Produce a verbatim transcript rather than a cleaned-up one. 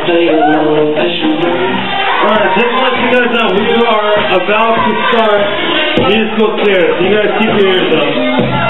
Alright, just to let you guys know, we are about to start musical chairs. You guys keep your ears up.